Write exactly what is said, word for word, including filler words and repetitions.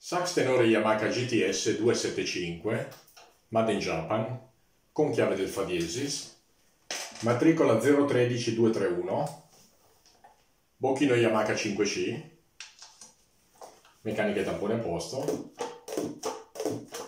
Sax tenore Yamaha G T S duecentosettantacinque, Made in Japan, con chiave del Fa diesis, matricola zero uno tre due tre uno, bocchino Yamaha cinque C, meccanica e tampone a posto,